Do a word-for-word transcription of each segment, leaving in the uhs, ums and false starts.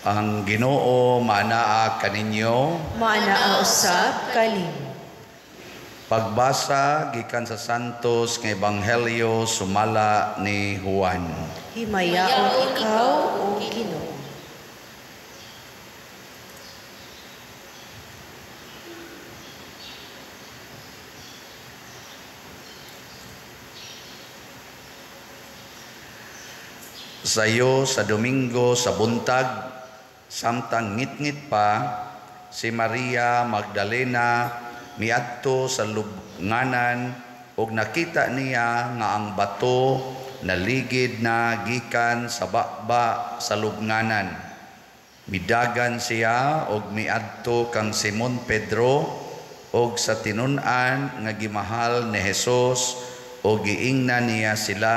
Ang Ginoo manaa kaninyo. Manaa usab kalim. Pagbasa gikan sa Santos nga Ebanghelyo sumala ni Juan. Himayaon ikaw o Ginoo. Sayo sa Domingo sa buntag, samtang ngit-ngit pa, si Maria Magdalena miadto sa lubnganan ug nakita niya nga ang bato naligid na gikan sa bakba sa lubnganan. Midagan siya ug miadto kang Simon Pedro ug sa tinun-an nga gimahal ni Hesus ug giingnan niya sila.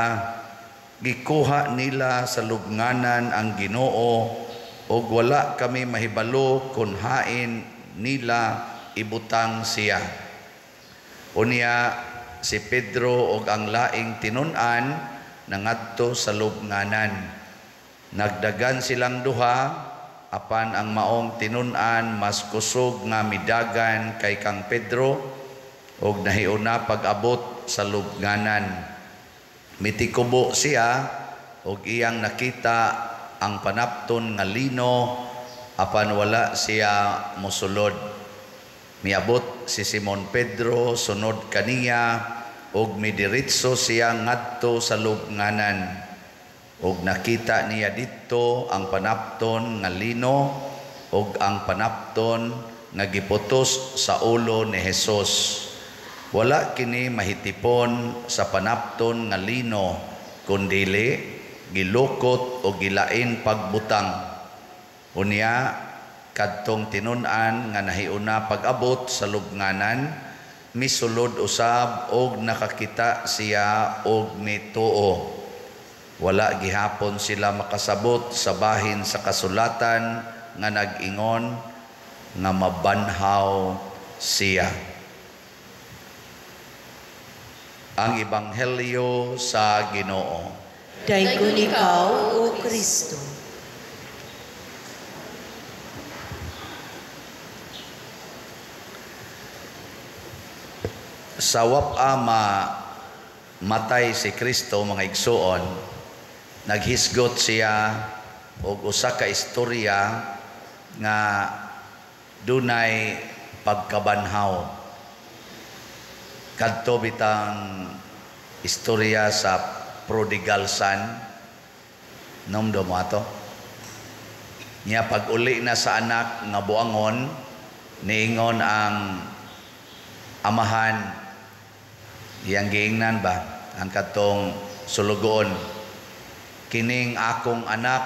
Gikuha nila sa lubnganan ang Ginoo ug wala kami mahibalo kung hain nila ibutang siya. Unya si Pedro ug ang laing tinun-an nangadto sa lubnganan. Nagdagan silang duha apan ang maong tinun-an mas kusog nga midagan kay kang Pedro ug nahiuna pag-abot sa lubnganan. Mitikubo siya ug iyang nakita ang panapton nga lino apan wala siya mosulod. Miabot si Simon Pedro sunod kaniya ug midiretso siya ngadto sa lubnganan. Ug nakita niya didto ang panapton nga lino ug ang panapton nga giputos sa ulo ni Hesus. Wala kini mahitipon sa panapton nga lino kundili gilukot o gilain pagbutang. Unya kadtong tinun-an nga nahiuna pag-abot sa lubnganan misulod usab og nakakita siya og mituo. Wala gihapon sila makasabot sa bahin sa kasulatan nga nag-ingon nga mabanhaw siya. Ang Ebanghelyo sa Ginoo. Daygon ikaw o Kristo. Sa wap-ama matay si Kristo mga igsuon, naghisgot siya og usa ka istorya nga dunay pagkabanhaw. Kadto bitang istorya sa prodigal son. Nomdo mo ato. Niya pag uli na sa anak nga buangon, niingon ang amahan, iyang giingnan ba, ang katong sulugoon, kining akong anak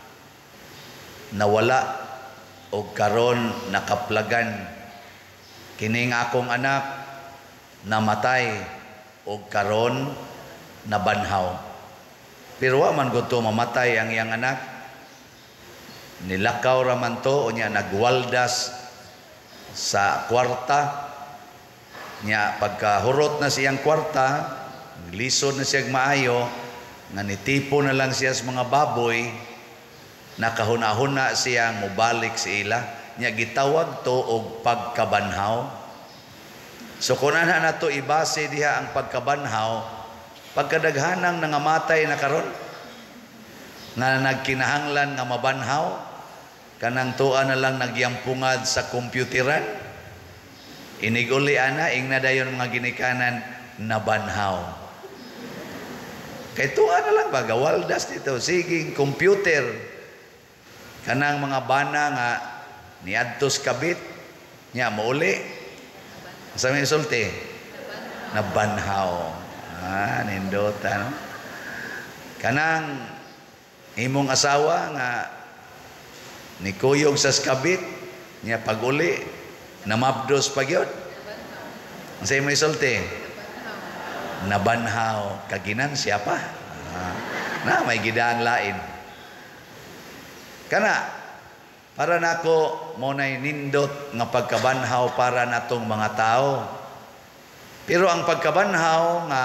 nawala o karon nakaplagan, kining akong anak namatay o karon nabanhaw. Pero wa man gud to mamatay ang iyang anak. Nilakaw raman to o niya nagwaldas sa kwarta. Niya pagkahurot na siyang kwarta, lisod na siyang maayo, nga nitipo na lang siya sa mga baboy, nakahuna-huna siyang mubalik sa ila. Niya gitawag to og pagkabanhaw. So kung ana na to ibase diha ang pagkabanhaw, pagkadaghanang nangamatay na karon nga nagkinahanglan nga mabanhaw, kanang tuwa na lang nagyampungad sa kompyuteran, iniguli ana ingna dayon mga ginikanan nabanhaw. Kay tuwa na lang baga waldas dito siging computer, kanang mga bana nga niadtos kabit nya mauli sa may sulti nabanhaw. Ah, nindota no? Kanang imong asawa nga nikuyog sa skabit niya pag-uli namabdos pagyod. Sa may sulti nabanhaw kaginan siya pa. Ah, na may gidang lain. Kana para nako mo nay nindot nga pagkabanhaw para natong mga tao. Pero ang pagkabanhaw nga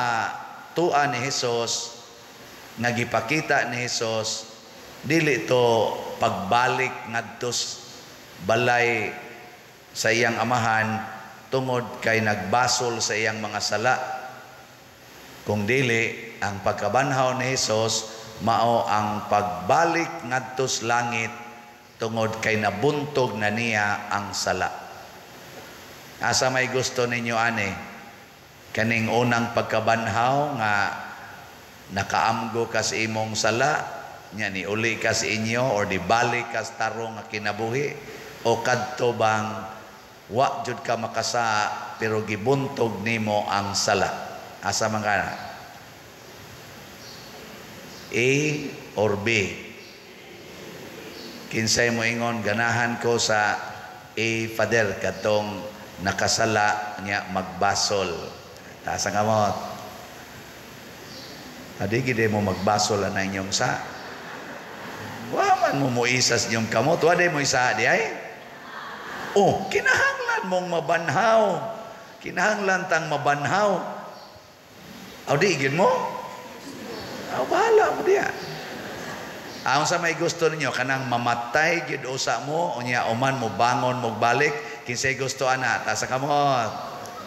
tuan ni Hesus, nagipakita ni Hesus, dili to pagbalik ngadto balay sa iyang amahan tungod kay nagbasol sa iyang mga sala. Kung dili, ang pagkabanhaw ni Hesus mao ang pagbalik ngadto sa langit tungod kay nabuntog na niya ang sala. Asa may gusto ninyo ani? Kaning unang pagkabanhaw nga nakaamgo ka sa imong sala, nya ni uli ka sa inyo or di balik ka sa tarong nga kinabuhi, o kadto bang wa jud ka makasa pero gibuntog nimo ang sala? Asa man ka? A or B? Kinsay mo ingon ganahan ko sa A, Father, katong nakasala niya magbasol. Taas ang kamot. Adi gid mo magbasol na inyong sa. Wa man mo moisas inyong kamot, wa day mo isa di ay. Oh, kinahanglan mong mabanhaw. Kinahanglan tang mabanhaw. Aw di gid mo? Aw bahala mo diya. Ayon sa may gusto ninyo kanang mamatay gid usa mo unya uman mo bangon mo balik kinsay gusto ana ta sa kamot.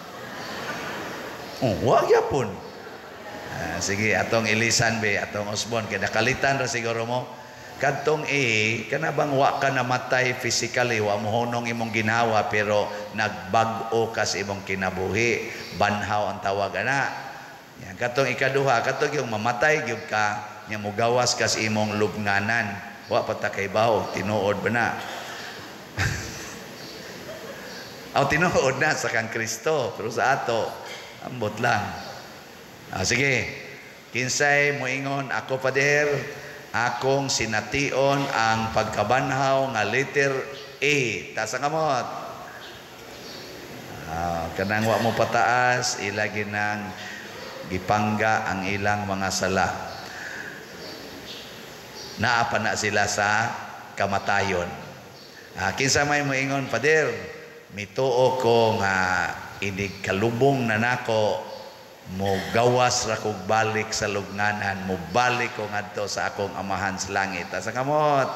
Oh, wa gyapon. Ah, sige atong ilisan be atong Osbon kay nakalitan ra siguro mo. Kadtong A kana bang wa ka namatay physically wa mo hunong imong ginawa pero nagbag-o ka sa imong kinabuhi, banhaw ang tawag ana. Yan kadtong ikaduha kadtong yung mamatay gyud ka nya mugawas ka sa imong lubnganan wa pa ta kay bawo tinuod ba na. Aw tinuod na sa kang Kristo pero sa ato ambot lang. Ah, sige kinsay moingon ako Pader akong sination ang pagkabanhaw nga letter A. Taas ang kamot. Ah, kanang wa mo pataas ilagi nang gipangga ang ilang mga sala. Naa pa na sila sa kamatayon. Ah, kinsa may moingon Pader mituo ko nga inig kalubong na nako mo gawas ra kog balik sa lubnganan mo balik ko ngadto sa akong amahan sa langit. Asa kamot?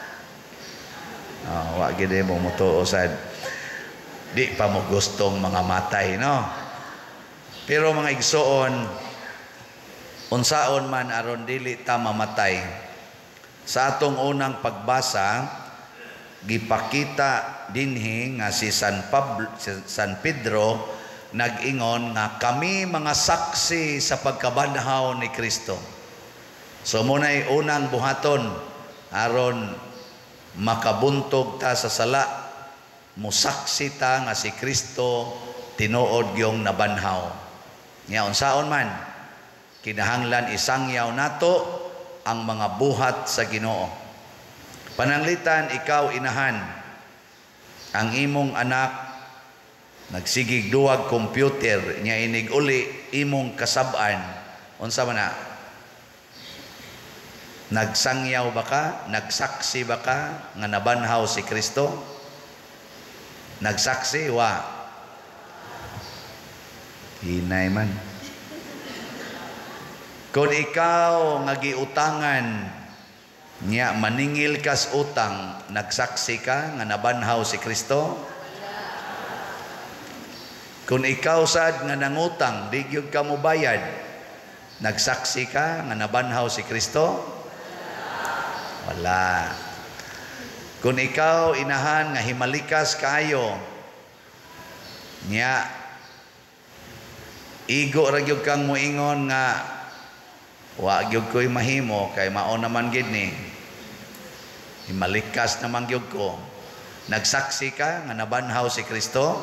Oh, wa gid mo mutuo sad. Di pa mo gustong mga matay no. Pero mga igsoon unsaon man aron dili ta mamatay. Sa atong unang pagbasa gipakita dinhi nga si San Pablo, si San Pedro nag-ingon nga kami mga saksi sa pagkabanhaw ni Kristo. So munay unang buhaton aron makabuntog ta sa sala musaksi ta nga si Kristo tinuod yung nabanhaw. Nya unsaon man kinahanglan isangyaw nato ang mga buhat sa Ginoo. Pananglitan ikaw inahan ang imong anak nagsigig duwag computer nya inig uli imong kasab-an unsa man na nagsangyaw ba ka nagsaksi ba ka nga nabanhaw si Kristo nagsaksi wa hinay man kung ikaw nga giutangan nya maningil kas utang nagsaksi ka nga nabanhaw si Kristo. Kung ikaw sad nga nangutang di gyud ka mo bayad nagsaksi ka nga nabanhaw si Kristo. Wala. Kung ikaw inahan nga himalikas kayo nya igo ra gyud kang moingon nga wa gyud ko'y mahimo kay mao naman gid ni himalikas naman gyud ko nagsaksi ka nga nabanhaw si Kristo.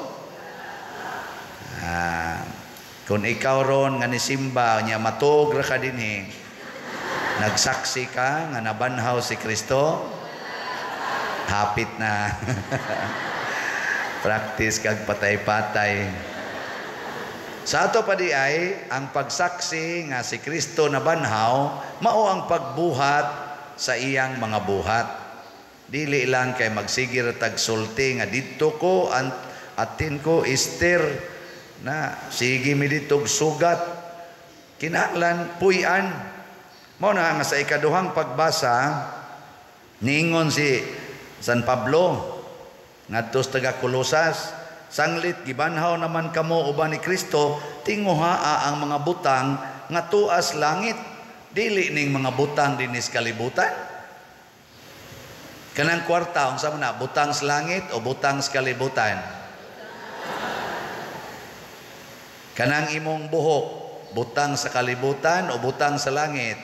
Ah, kung ikaw ron nga nisimba nya matug ra ka dinhi nagsaksi ka nga nabanhaw si Kristo. Hapit na. Practice kag patay-patay. Sa ato pa di ay ang pagsaksi nga si Kristo nabanhaw mao ang pagbuhat sa iyang mga buhat. Dili lang kay magsigir tag sulti nga didto ko at atin ko Esther na sige mi ditog sugat kinahanglan puy-an. Mao na nga sa ikaduhang pagbasa Ningon si San Pablo ngadto sa taga Kolosas, sanglit gibanhaw naman kamo uban ni Kristo, tinguhaa ang mga butang nga tuas langit, dili ning mga butang dinis kalibutan. Kanang kwarta unsa man na, butang sa langit o butang sa kalibutan? Kanang imong buhok, butang sa kalibutan o butang sa langit?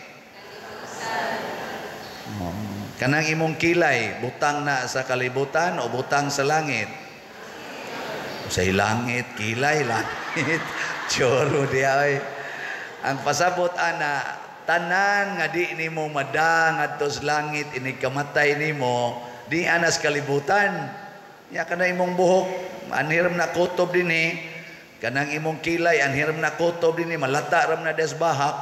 Oh. Kanang imong kilay, butang na sa kalibutan o butang sa langit? Sa langit, kilay, langit. Choro diya ay. Ang pasabot ana, tanan nga di nimo madang adto sa langit, ini kamatay nimo, di anas kalibutan. Ya kana imong buhok, anhiram na kutob dinhi. Kanang imong kilay, anhiram na kutob dinhi, malata ram na des bahak.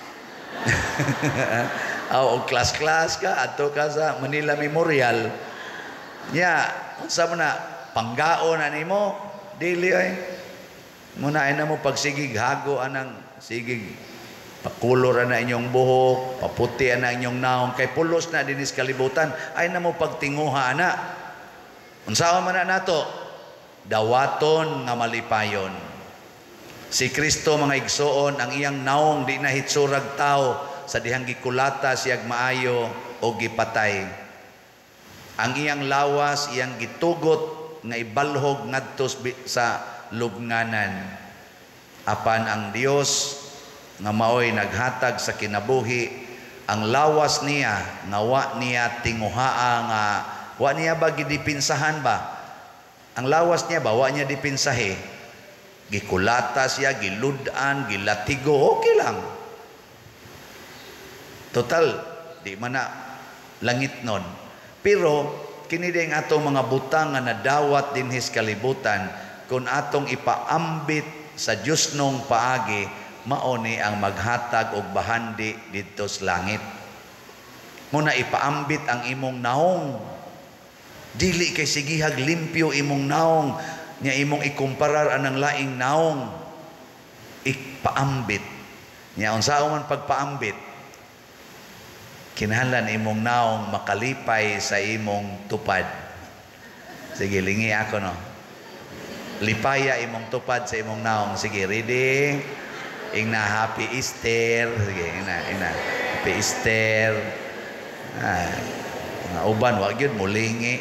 O klas-klas ka ato ka sa Manila Memorial. Ya, unsa man na panggaon na nimo, dili ay. Muna ay na mo pagsigig hago anang sigig pakulor na inyong buhok, paputi na inyong naong, kay pulos na dinis kalibutan, ay na mo pagtinguha na. Unsaon man na nato? Dawaton nga malipayon. Si Kristo mga igsoon, ang iyang naong di na hitsurag tao sa dihang gikulata siyag maayo o gipatay. Ang iyang lawas, iyang gitugot nga ibalhog ngadto sa lubnganan. Apan ang Dios nga maoy naghatag sa kinabuhi, ang lawas niya nga wa niya tinguhaa nga wa niya ba gidipinsahan ba? Ang lawas niya ba wa niya dipinsahe? Gikulata siya, giludan, gilatigo, okay lang. Total, di man na langit nun. Pero kini ding atong mga butang nga nadawat din his kalibutan, kung atong ipaambit sa Dios nung paagi, maoni ang maghatag og bahandi dito sa langit. Muna ipaambit ang imong naong. Dili kay sigihag limpyo imong naong, nya imong ikumparar anang laing naong. Ipaambit. Nya unsaon man pagpaambit? Kinahanglan imong naong makalipay sa imong tupad. Sige, lingi ako no. Lipaya imong tupad sa imong naong. Sige, ready? Ingna Happy Easter. Sige, ingna, ingna. Happy Easter. Ah, mga uban, wag yun, mulingi.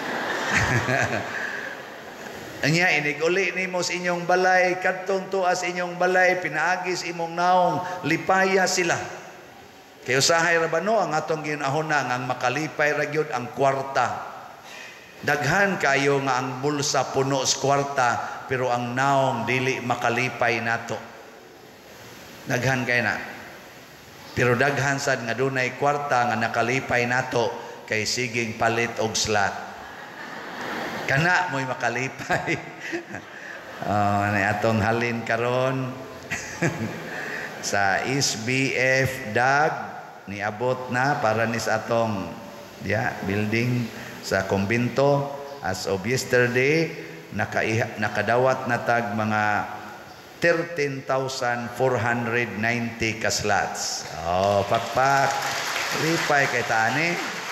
Anya, iniguli ni mo sa inyong balay, kadtong tuas inyong balay, pinaagis imong naong, lipaya sila. Kaya usahay rabano, ang atong ginahuna, ang makalipay ragyod ang kwarta. Daghan kayo nga ang bulsa puno sa kwarta, pero ang naong dili makalipay nato. Daghan kayo na. Pero daghan sad nga dunay kwarta nga nakalipay nato, kay siging palit og slot. Kana mo'y makalipay. Oh, ni atong halin karon sa S B F D A G niabot na para nis atong ya, building sa kumbinto. As of yesterday, naka, nakadawat na tag mga thirteen thousand four hundred ninety ka slots. Oh, pakpak. Lipay kay tani.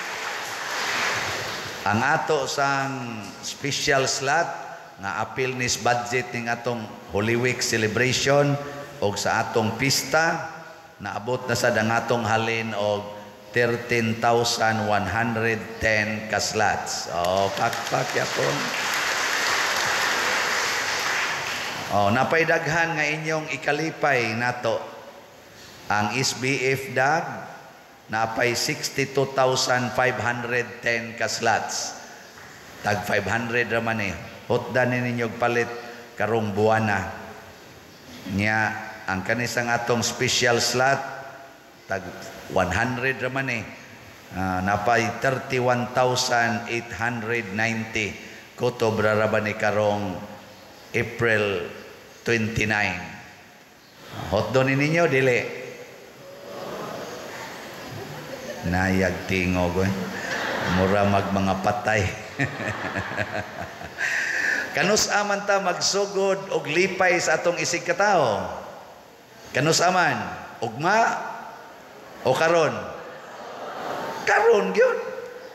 Ang ato sang special slot nga apil nis budget ning atong Holy Week celebration og sa atong pista naabot na sa dangatong halin og thirteen thousand one hundred ten ka slots. Oh, pakpak yapon. Oh, napaydaghan nga inyong ikalipay nato. Ang S B F D A G napay sixty-two thousand five hundred ten ka slots. Tag five hundred raman eh. Hotdan ninyo palit karong buwana. Nya ang kanisang atong special slot tag one hundred raman eh. Uh, napay thirty-one thousand eight hundred ninety. Kutob raban ni karong April twenty-nine. Hotdon ninyo dili. Nayag tingog eh. Mura mag mga patay. Kanus aman ta magsugod og lipay sa atong isig katao. Kanus aman ugma o karon? Karon gyud.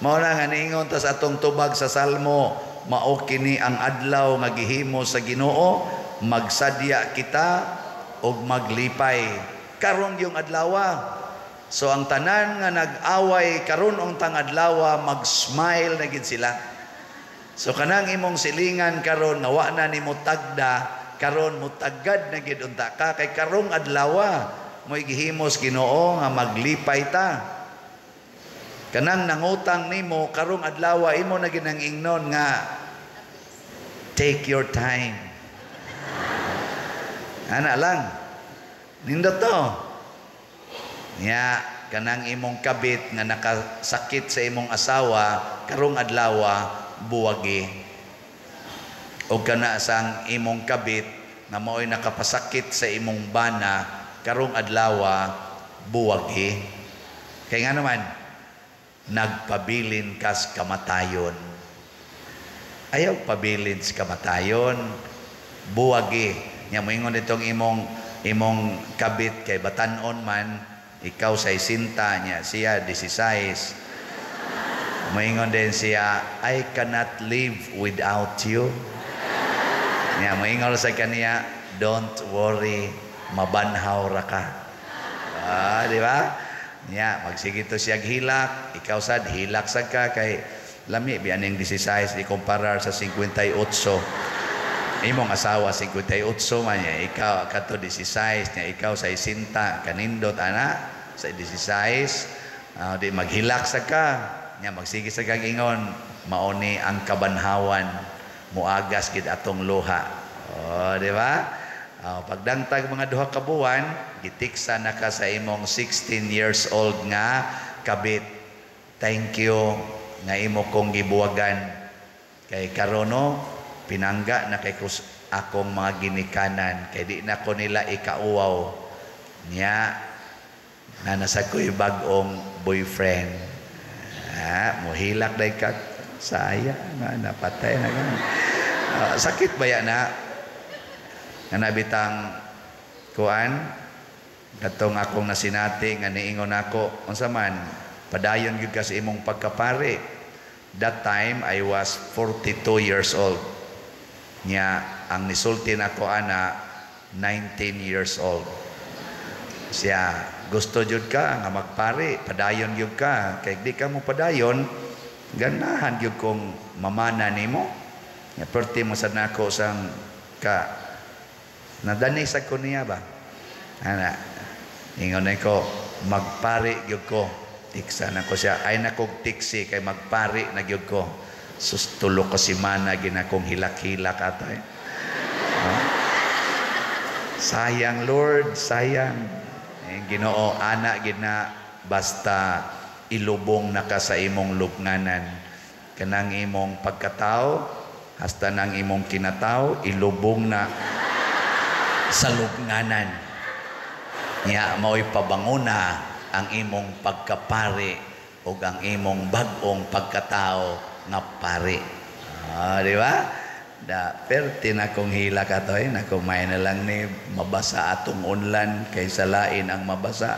Mao na nga niingon tas atong tubag sa Salmo, mao kini ang adlaw nga gihimo sa Ginoo, magsadya kita og maglipay. Karon yung adlaw. So ang tanan nga nag-away karon ang tang adlaw, mag-smile na gid sila. So kanang imong silingan karon nga wa na nimo tagda, karon mo taggad na gid unta ka kay karong adlaw mo'y gihimos Ginoo nga maglipay ta. Kanang nangutang nimo karong adlaw imo na ginang ingnon nga take your time. Ana lang. Nindot to. Nya kanang imong kabit nga nakasakit sa imong asawa karong adlaw buwagi. O kana sang imong kabit nga mao'y nakapasakit sa imong bana karong adlaw buwagi. Kay nga naman nagpabilin kas kamatayon. Ayaw pabilin sa kamatayon, buwagi. Nya moingon itong imong imong kabit kay batan-on man, ikaw sa isinta niya, siya disisays. Moingon din siya, I cannot live without you. Nya moingon sa kaniya, don't worry, mabanhaw ra ka. Ah, di ba? Nya magsige to siya hilak, ikaw sad hilak sad ka kay lami bianing disisays ikumparar sa fifty-eight. Imong asawa fifty-eight man niya, ikaw kato disisays niya, ikaw sa isinta kanindot ana sa disisays. Uh, di maghilak sad ka, nya magsige sa kang ingon, mauni ang kabanhawan, muagas gid atong luha. Oh, di ba? Uh, pagdangtag mga duha ka buwan, gitiksa na ka sa imong sixteen years old nga kabit. Thank you nga imo kong gibuwagan. Kay karono, pinangga na kay kus akong mga ginikanan. Kay di na ko nila ikauwaw. Nya, na nasa ko'y bagong boyfriend. Ah, muhilak day ka. Saya na, napatay na ganun. Uh, sakit ba yan na? Nga nabitang kuan katong akong nasinati nga niingon ako unsa man padayon gyud ka sa imong pagkapari. That time I was forty-two years old. Nya ang nisulti nako ana nineteen years old. Siya gusto jud ka nga magpari, padayon gyud ka kay di ka mo padayon ganahan gyud kong mamana nimo. Nya perti mo sad nako sang ka nadani sa ko niya ba? Ana, ingon ko, magpari gyud ko. Tiksa na ko siya. Ay na kong tiksi kay magpari na gyud ko. Sustulo ko si mana, ginakong hilak-hilak ato eh. No? Sayang Lord, sayang. Eh, Ginoo, ana gina basta ilubong na ka sa imong lubnganan. Kanang imong pagkatao, hasta nang imong kinatao, ilubong na sa lubnganan. Nya mao'y pabanguna ang imong pagkapari o ang imong bagong pagkatao nga pari. Ah, di ba? Da perti na kong hila ka to eh, na kumay na lang ni mabasa atong unlan kaysa lain ang mabasa.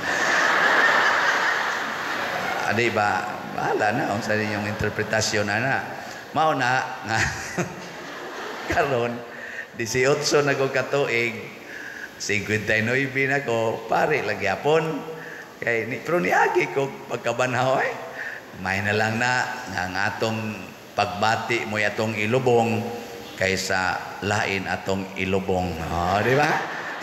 Ah, di ba? Bahala na kung sa inyong interpretasyon na na. Mao na nga karon eighteen na ko katuig, fifty-nine na ko, pare lagi apon. Kay, ni, pero niagi ko pagkabanhaw eh. May na lang na, ang atong pagbati mo atong ilubong kaysa lain atong ilubong. Oh, di ba?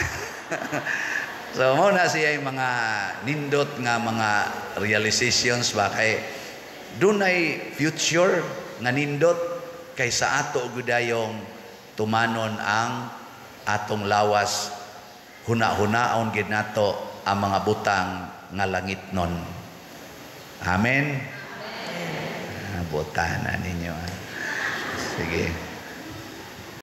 So, mo na siya yung mga nindot nga mga realizations ba kay dunay future nga nindot kaysa ato gudayong tumanon ang atong lawas, huna-hunaon gid nato ang mga butang nga langitnon. Amen. Amen. Ah, butana ninyo. Sige.